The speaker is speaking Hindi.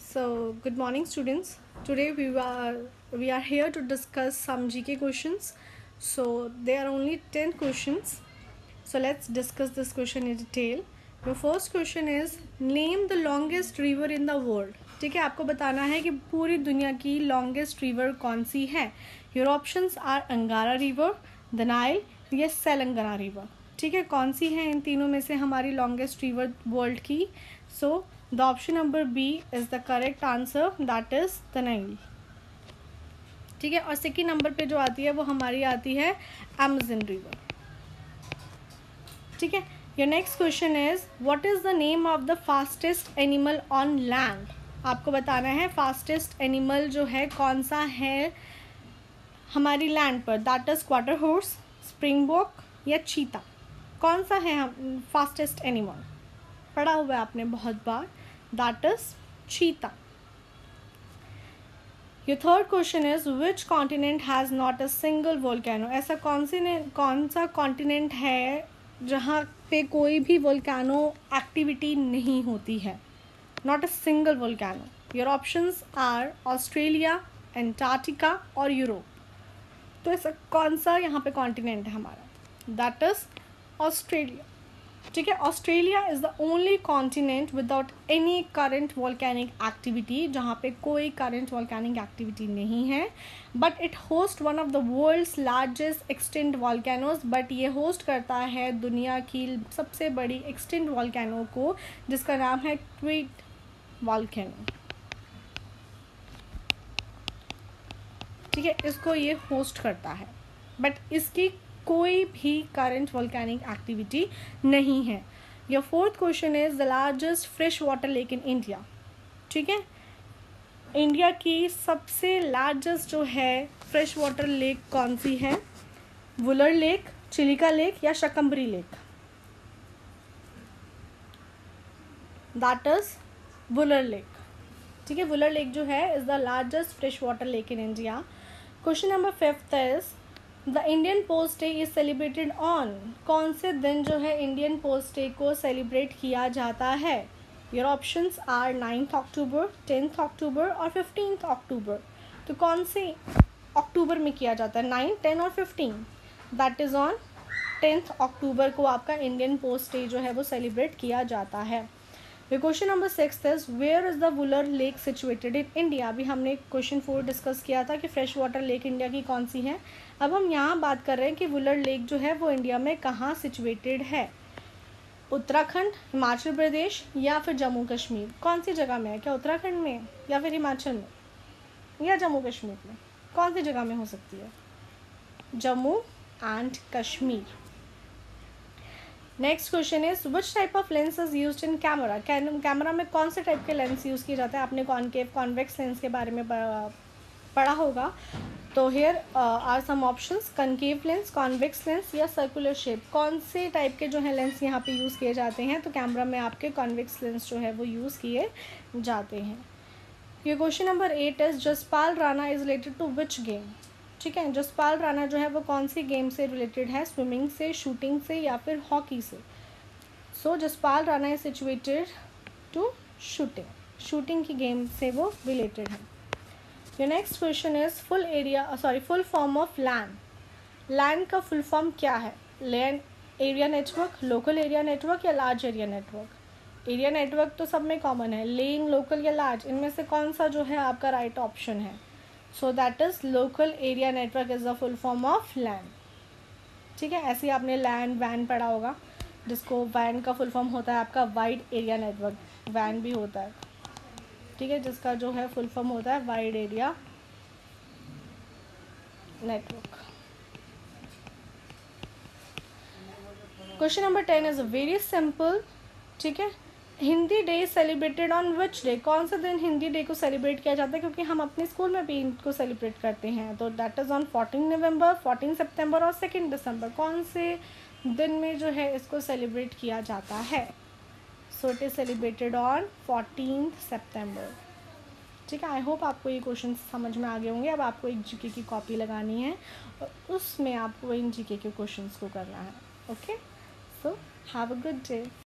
So, good morning, students. Today we are here to discuss some GK questions. So, there are only 10 questions. So, let's discuss this question in detail. Your first question is name the longest river in the world. ठीक है, आपको बताना है कि पूरी दुनिया की longest river कौन सी है. Your options are अंगारा river, the Nile या सेलंगना river. ठीक है, कौन सी है इन तीनों में से हमारी longest river world की. So the option number B is the correct answer, that is the Nile. ठीक है, और सेकेंड नंबर पे जो आती है वो हमारी आती है Amazon river. ठीक है, your next question is what is the name of the fastest animal on land. आपको बताना है fastest animal जो है कौन सा है हमारी लैंड पर. That is quarter horse, springbok या चीता. कौन सा है फास्टेस्ट एनिमल, पढ़ा हुआ है आपने बहुत बार. दैट इज चीता. Your third question is which continent has not a single volcano. ऐसा कौन सा कॉन्टिनेंट है जहाँ पे कोई भी वोल्केनो एक्टिविटी नहीं होती है. Not a single volcano. Your options are Australia, Antarctica और यूरोप. तो ऐसा कौन सा यहाँ पे कॉन्टिनेंट है हमारा. That is Australia. ठीक है, Australia is the only continent without any current volcanic activity, जहाँ पे कोई करंट वॉल्केनिक एक्टिविटी नहीं है. But it host one of the world's largest extent volcanoes. But ये होस्ट करता है दुनिया की सबसे बड़ी एक्सटेंट वॉल्केनो को, जिसका नाम है ट्वीट वॉल्केनो. ठीक है, इसको ये होस्ट करता है बट इसकी कोई भी करंट वॉल्केनिक एक्टिविटी नहीं है. Your fourth question is the largest fresh water lake in India. ठीक है, इंडिया की सबसे लार्जेस्ट जो है फ्रेश वाटर लेक कौन सी है. वुलर लेक, चिलिका लेक या Shakambari lake. That is Wular lake. ठीक है, वुलर लेक जो है is the largest fresh water lake in India. Question number 5 is the Indian post day is celebrated on. कौन से दिन जो है इंडियन पोस्ट डे को सेलिब्रेट किया जाता है. Your options are 9th October, 10th October और 15th अक्टूबर. तो कौन से अक्टूबर में किया जाता है, 9, 10 और 15. दैट इज ऑन 10th अक्टूबर को आपका इंडियन पोस्ट डे जो है वो सेलिब्रेट किया जाता है. Question number 6 is where is the Wular lake situated in India. अभी हमने क्वेश्चन 4 डिस्कस किया था कि फ्रेश वाटर लेक इंडिया की कौन सी है. अब हम यहाँ बात कर रहे हैं कि वुलर लेक जो है वो इंडिया में कहाँ सिचुएटेड है. उत्तराखंड, हिमाचल प्रदेश या फिर जम्मू कश्मीर. कौन सी जगह में है, क्या उत्तराखंड में या फिर हिमाचल में या जम्मू कश्मीर में. कौन सी जगह में हो सकती है, Jammu and Kashmir. Next question is which type of lens is used in camera. Camera में कौन से टाइप के लेंस यूज़ किए जाते हैं. आपने कॉनकेव, कॉन्वेक्स लेंस के बारे में पढ़ा होगा. तो here are some options, concave lens, convex lens या सर्कुलर शेप. कौन से टाइप के जो है लेंस यहाँ पे यूज़ किए जाते हैं. तो कैमरा में आपके कॉन्वेक्स लेंस जो है वो यूज़ किए जाते हैं. ये question number 8 is Jaspal Rana is related to which game. ठीक है, जसपाल राणा जो है वो कौन सी गेम से रिलेटेड है. स्विमिंग से, शूटिंग से या फिर हॉकी से. So Jaspal Rana is situated to shooting. Shooting की गेम से वो रिलेटेड है. Your next question is full form of LAN. LAN का फुल फॉर्म क्या है. Land area network, local area network या large area network. Area network तो सब में कॉमन है, लेकिन लोकल या लार्ज इनमें से कौन सा जो है आपका राइट ऑप्शन है. So that is local area network is the full form of LAN. ठीक है, ऐसे ही आपने लैंड वैन पढ़ा होगा, जिसको वैन का फुल फॉर्म होता है आपका वाइड एरिया नेटवर्क. वैन भी होता है, ठीक है, जिसका जो है फुल फॉर्म होता है wide area network. Question number 10 is very simple. ठीक है, Hindi day celebrated on which day. कौन से दिन हिंदी डे को सेलिब्रेट किया जाता है, क्योंकि हम अपने स्कूल में भी इनको सेलिब्रेट करते हैं. तो that is on 14 November, 14 September और 2 दिसंबर. कौन से दिन में जो है इसको सेलिब्रेट किया जाता है. So it is celebrated on 14 September. ठीक है, आई होप आपको ये क्वेश्चन समझ में आ गए होंगे. अब आपको एक जीके की कॉपी लगानी है और उसमें आपको इन जीके के क्वेश्चंस को करना है. Okay, so have a good day.